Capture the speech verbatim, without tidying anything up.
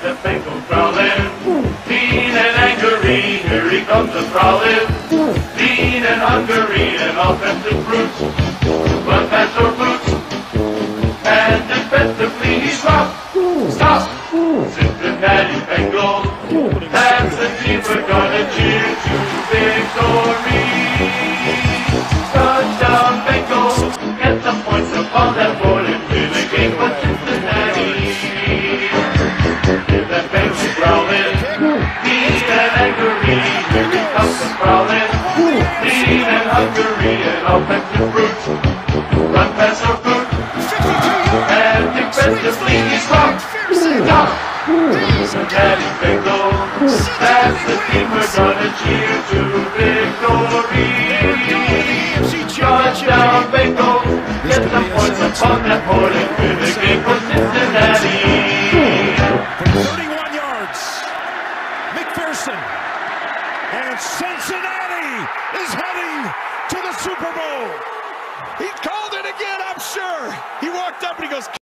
the Bengals prowling, mean and angry, here he comes a prowling, mean and hungry, an offensive brute, but pass or boots, and defensively he's rough. Stop! Cincinnati Bengals, that's the team we're gonna cheer to victory. Touchdown Bengals, get the points upon that board and win the game for Cincinnati. Hear that Bengals growling, mean and angry, here he comes the prowling, mean and hungry, an offensive brute, run, pass or boot, and defensively he's rough. Stop! Cincinnati Bengals, that's the team we're gonna cheer to victory. Touchdown Bengals, get the points upon that board and win the game for Cincinnati. thirty-one yards, McPherson, and Cincinnati is heading to the Super Bowl. He called it again, I'm sure. He walked up and he goes,